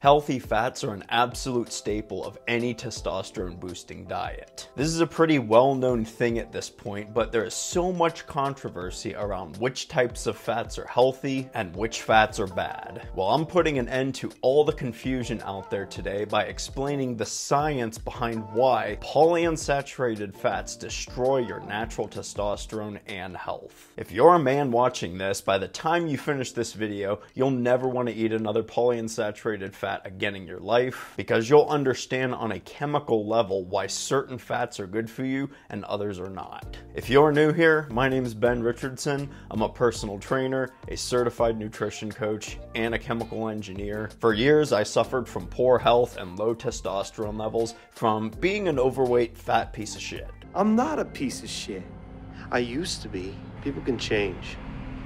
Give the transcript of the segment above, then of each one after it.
Healthy fats are an absolute staple of any testosterone boosting diet. This is a pretty well-known thing at this point, but there is so much controversy around which types of fats are healthy and which fats are bad. Well, I'm putting an end to all the confusion out there today by explaining the science behind why polyunsaturated fats destroy your natural testosterone and health. If you're a man watching this, by the time you finish this video, you'll never want to eat another polyunsaturated fat again in your life, because you'll understand on a chemical level why certain fats are good for you and others are not. If you're new here, my name is Ben Richardson. I'm a personal trainer, a certified nutrition coach, and a chemical engineer. For years, I suffered from poor health and low testosterone levels from being an overweight fat piece of shit. I'm not a piece of shit. I used to be. People can change.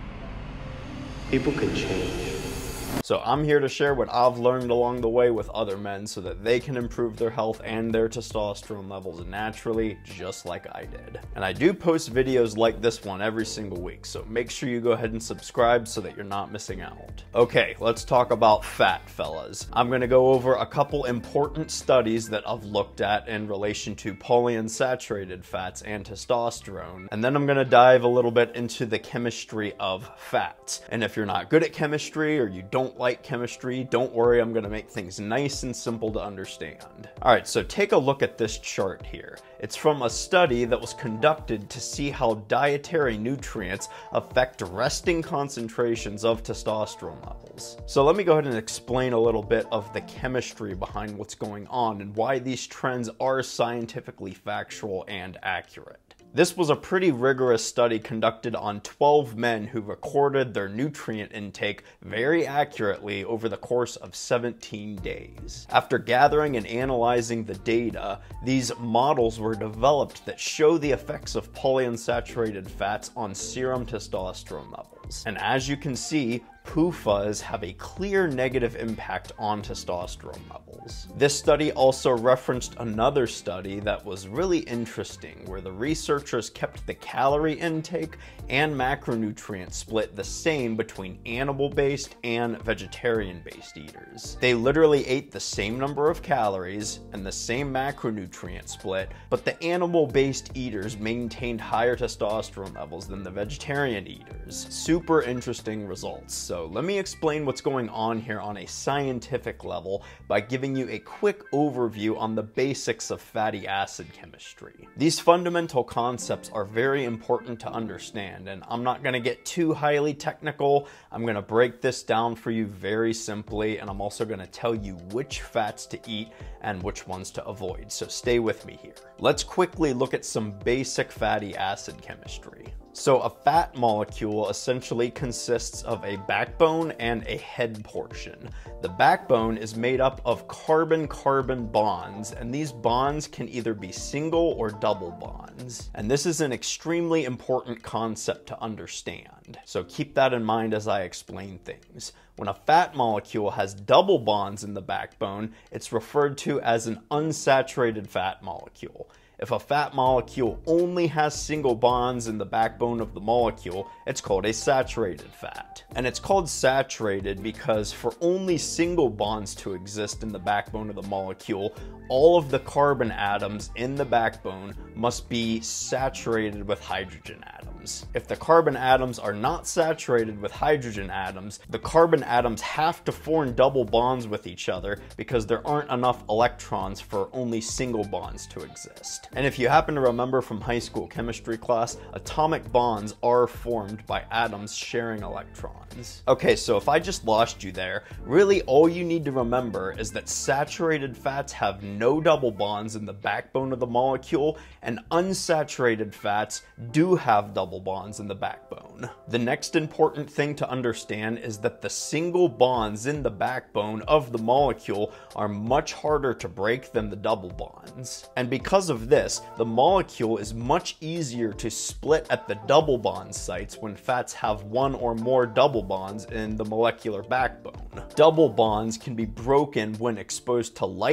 People can change. So I'm here to share what I've learned along the way with other men so that they can improve their health and their testosterone levels naturally, just like I did. And I do post videos like this one every single week, so make sure you go ahead and subscribe so that you're not missing out. Okay, let's talk about fat, fellas. I'm gonna go over a couple important studies that I've looked at in relation to polyunsaturated fats and testosterone, and then I'm gonna dive a little bit into the chemistry of fats. And if you're not good at chemistry or you don't like chemistry, don't worry, I'm gonna make things nice and simple to understand. Alright, so take a look at this chart here. It's from a study that was conducted to see how dietary nutrients affect resting concentrations of testosterone levels. So let me go ahead and explain a little bit of the chemistry behind what's going on and why these trends are scientifically factual and accurate. This was a pretty rigorous study conducted on 12 men who recorded their nutrient intake very accurately over the course of 17 days. After gathering and analyzing the data, these models were developed that show the effects of polyunsaturated fats on serum testosterone levels. And as you can see, PUFAs have a clear negative impact on testosterone levels. This study also referenced another study that was really interesting, where the researchers kept the calorie intake and macronutrient split the same between animal-based and vegetarian-based eaters. They literally ate the same number of calories and the same macronutrient split, but the animal-based eaters maintained higher testosterone levels than the vegetarian eaters. Super interesting results. So let me explain what's going on here on a scientific level by giving you a quick overview on the basics of fatty acid chemistry. These fundamental concepts are very important to understand, and I'm not going to get too highly technical. I'm going to break this down for you very simply, and I'm also going to tell you which fats to eat and which ones to avoid, so stay with me here. Let's quickly look at some basic fatty acid chemistry. So a fat molecule essentially consists of a backbone and a head portion. The backbone is made up of carbon-carbon bonds, and these bonds can either be single or double bonds. And this is an extremely important concept to understand. So keep that in mind as I explain things. When a fat molecule has double bonds in the backbone, it's referred to as an unsaturated fat molecule. If a fat molecule only has single bonds in the backbone of the molecule, it's called a saturated fat. And it's called saturated because for only single bonds to exist in the backbone of the molecule, all of the carbon atoms in the backbone must be saturated with hydrogen atoms. If the carbon atoms are not saturated with hydrogen atoms, the carbon atoms have to form double bonds with each other because there aren't enough electrons for only single bonds to exist. And if you happen to remember from high school chemistry class, atomic bonds are formed by atoms sharing electrons. Okay, so if I just lost you there, really all you need to remember is that saturated fats have no double bonds in the backbone of the molecule, and unsaturated fats do have double bonds in the backbone. The next important thing to understand is that the single bonds in the backbone of the molecule are much harder to break than the double bonds. And because of this, the molecule is much easier to split at the double bond sites when fats have one or more double bonds in the molecular backbone. Double bonds can be broken when exposed to light,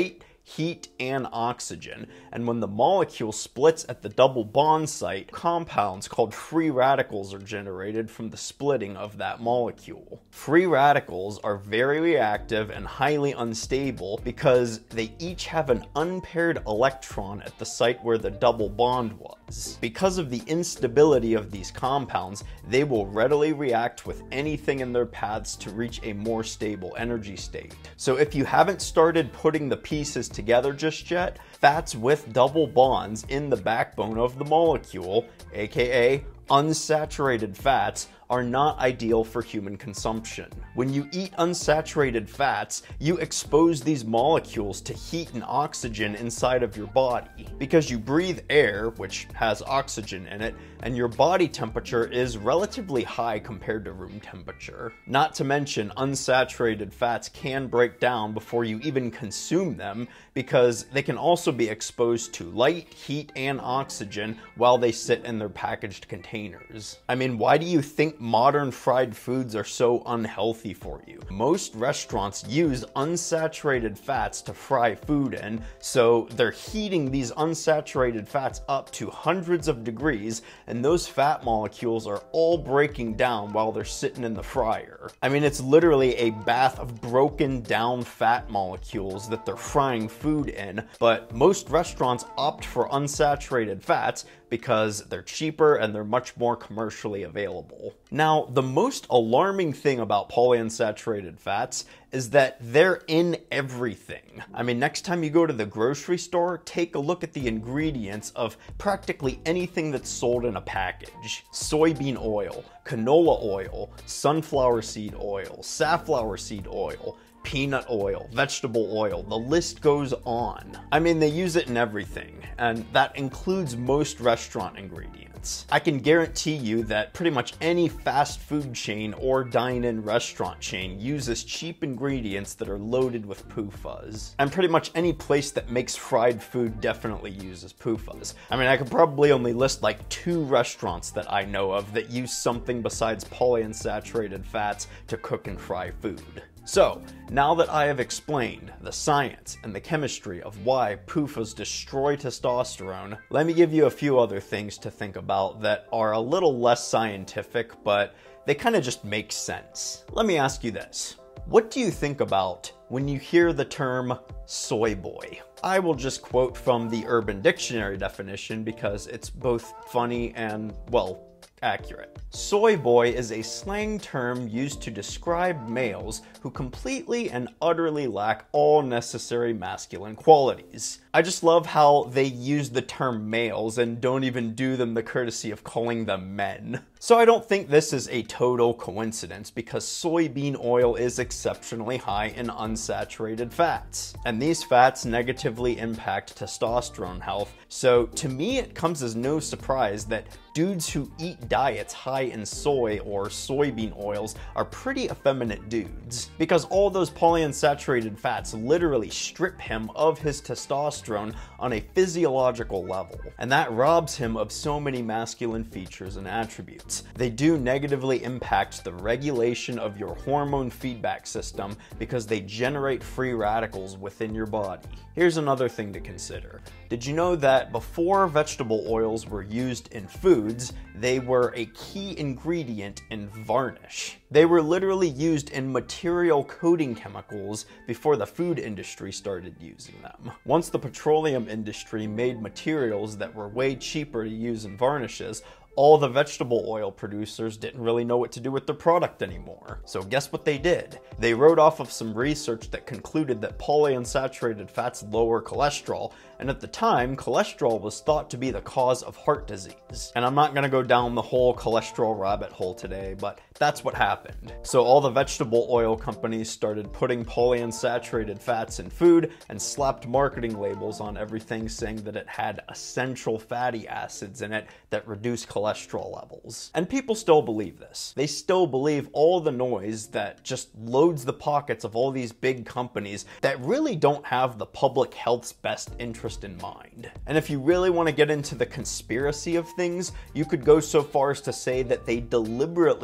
heat, and oxygen, and when the molecule splits at the double bond site, compounds called free radicals are generated from the splitting of that molecule. Free radicals are very reactive and highly unstable because they each have an unpaired electron at the site where the double bond was. Because of the instability of these compounds, they will readily react with anything in their paths to reach a more stable energy state. So if you haven't started putting the pieces together just yet, fats with double bonds in the backbone of the molecule, aka unsaturated fats, are not ideal for human consumption. When you eat unsaturated fats, you expose these molecules to heat and oxygen inside of your body. Because you breathe air, which has oxygen in it, and your body temperature is relatively high compared to room temperature. Not to mention, unsaturated fats can break down before you even consume them because they can also be exposed to light, heat, and oxygen while they sit in their packaged containers. I mean, why do you think modern fried foods are so unhealthy for you? Most restaurants use unsaturated fats to fry food in, so they're heating these unsaturated fats up to hundreds of degrees, and those fat molecules are all breaking down while they're sitting in the fryer. I mean, it's literally a bath of broken down fat molecules that they're frying food in, but most restaurants opt for unsaturated fats because they're cheaper and they're much more commercially available. Now, the most alarming thing about polyunsaturated fats is that they're in everything. I mean, next time you go to the grocery store, take a look at the ingredients of practically anything that's sold in a package. Soybean oil, canola oil, sunflower seed oil, safflower seed oil, peanut oil, vegetable oil, the list goes on. I mean, they use it in everything, and that includes most restaurant ingredients. I can guarantee you that pretty much any fast food chain or dine-in restaurant chain uses cheap ingredients that are loaded with PUFAs. And pretty much any place that makes fried food definitely uses PUFAs. I mean, I could probably only list like 2 restaurants that I know of that use something besides polyunsaturated fats to cook and fry food. So, now that I have explained the science and the chemistry of why PUFAs destroy testosterone, let me give you a few other things to think about that are a little less scientific, but they kind of just make sense. Let me ask you this. What do you think about when you hear the term soy boy? I will just quote from the Urban Dictionary definition because it's both funny and, well, accurate. Soy boy is a slang term used to describe males who completely and utterly lack all necessary masculine qualities. I just love how they use the term males and don't even do them the courtesy of calling them men. So I don't think this is a total coincidence because soybean oil is exceptionally high in unsaturated fats. And these fats negatively impact testosterone health. So to me, it comes as no surprise that dudes who eat diets high in soy or soybean oils are pretty effeminate dudes, because all those polyunsaturated fats literally strip him of his testosterone on a physiological level, and that robs him of so many masculine features and attributes. They do negatively impact the regulation of your hormone feedback system because they generate free radicals within your body. Here's another thing to consider. Did you know that before vegetable oils were used in foods, they were a key ingredient in varnish? They were literally used in material coating chemicals before the food industry started using them. Once the petroleum industry made materials that were way cheaper to use in varnishes, all the vegetable oil producers didn't really know what to do with their product anymore. So guess what they did? They wrote off of some research that concluded that polyunsaturated fats lower cholesterol, and at the time, cholesterol was thought to be the cause of heart disease. And I'm not gonna go down the whole cholesterol rabbit hole today, but that's what happened. So all the vegetable oil companies started putting polyunsaturated fats in food and slapped marketing labels on everything saying that it had essential fatty acids in it that reduce cholesterol levels. And people still believe this. They still believe all the noise that just loads the pockets of all these big companies that really don't have the public health's best interest in mind. And if you really want to get into the conspiracy of things, you could go so far as to say that they deliberately do it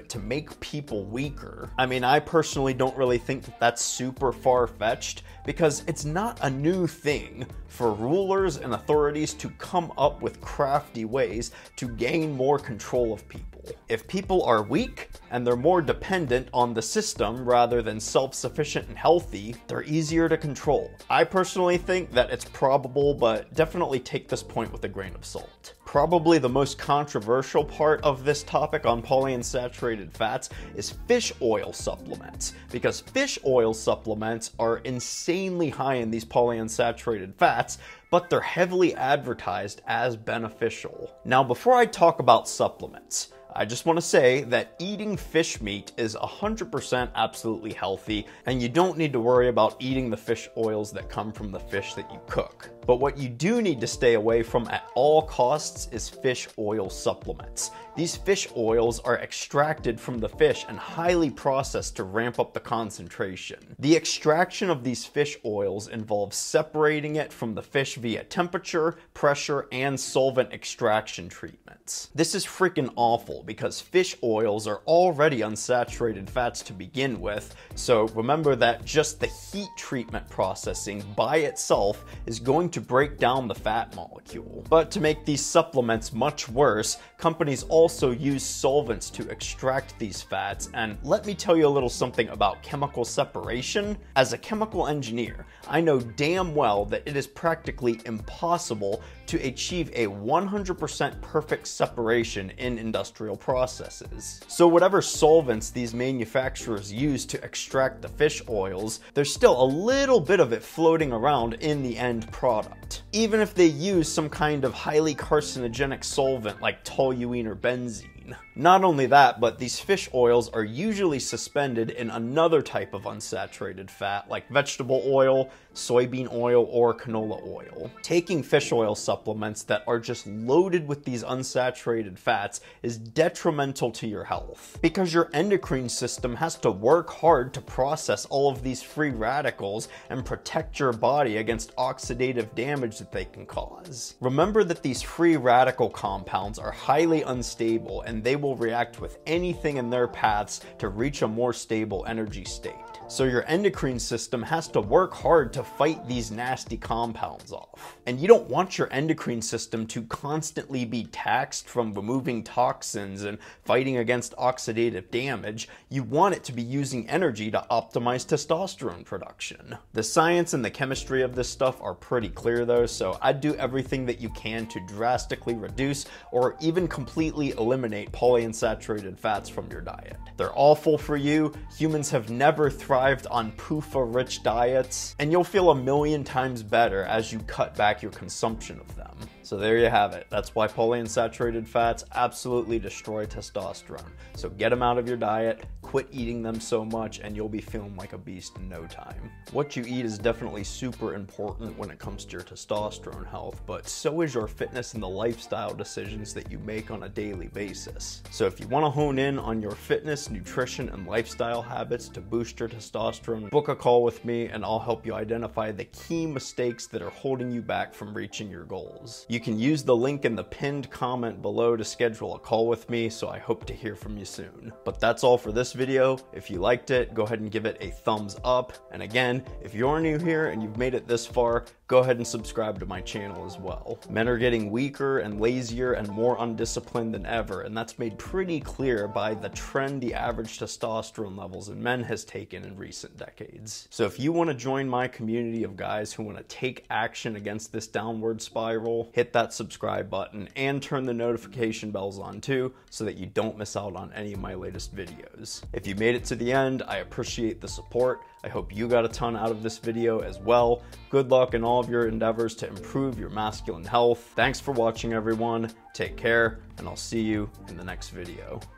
it to make people weaker. I mean, I personally don't really think that that's super far-fetched, because it's not a new thing for rulers and authorities to come up with crafty ways to gain more control of people. If people are weak and they're more dependent on the system rather than self-sufficient and healthy, they're easier to control. I personally think that it's probable, but definitely take this point with a grain of salt. Probably the most controversial part of this topic on polyunsaturated fats is fish oil supplements, because fish oil supplements are insanely high in these polyunsaturated fats, but they're heavily advertised as beneficial. Now, before I talk about supplements, I just want to say that eating fish meat is 100% absolutely healthy, and you don't need to worry about eating the fish oils that come from the fish that you cook. But what you do need to stay away from at all costs is fish oil supplements. These fish oils are extracted from the fish and highly processed to ramp up the concentration. The extraction of these fish oils involves separating it from the fish via temperature, pressure, and solvent extraction treatments. This is freaking awful because fish oils are already unsaturated fats to begin with, so remember that just the heat treatment processing by itself is going to break down the fat molecule. But to make these supplements much worse, companies also use solvents to extract these fats, and let me tell you a little something about chemical separation. As a chemical engineer, I know damn well that it is practically impossible to achieve a 100% perfect separation in industrial processes. So whatever solvents these manufacturers use to extract the fish oils, there's still a little bit of it floating around in the end product. Even if they use some kind of highly carcinogenic solvent like toluene or benzene. Not only that, but these fish oils are usually suspended in another type of unsaturated fat like vegetable oil, soybean oil, or canola oil. Taking fish oil supplements that are just loaded with these unsaturated fats is detrimental to your health, because your endocrine system has to work hard to process all of these free radicals and protect your body against oxidative damage that they can cause. Remember that these free radical compounds are highly unstable, and they will react with anything in their paths to reach a more stable energy state. So your endocrine system has to work hard to fight these nasty compounds off. And you don't want your endocrine system to constantly be taxed from removing toxins and fighting against oxidative damage. You want it to be using energy to optimize testosterone production. The science and the chemistry of this stuff are pretty clear though, so I'd do everything that you can to drastically reduce or even completely eliminate polyunsaturated fats from your diet. They're awful for you. Humans have never thrived on PUFA-rich diets, and you'll feel 1,000,000 times better as you cut back your consumption of them. So there you have it. That's why polyunsaturated fats absolutely destroy testosterone. So get them out of your diet, quit eating them so much, and you'll be feeling like a beast in no time. What you eat is definitely super important when it comes to your testosterone health, but so is your fitness and the lifestyle decisions that you make on a daily basis. So if you want to hone in on your fitness, nutrition, and lifestyle habits to boost your testosterone, book a call with me and I'll help you identify the key mistakes that are holding you back from reaching your goals. You can use the link in the pinned comment below to schedule a call with me, so I hope to hear from you soon. But that's all for this video. If you liked it, go ahead and give it a thumbs up. And again, if you're new here and you've made it this far, go ahead and subscribe to my channel as well. Men are getting weaker and lazier and more undisciplined than ever, and that's made pretty clear by the trend the average testosterone levels in men has taken in recent decades. So if you want to join my community of guys who want to take action against this downward spiral, hit that subscribe button and turn the notification bells on too, so that you don't miss out on any of my latest videos. If you made it to the end, I appreciate the support. I hope you got a ton out of this video as well. Good luck in all of your endeavors to improve your masculine health. Thanks for watching, everyone. Take care, and I'll see you in the next video.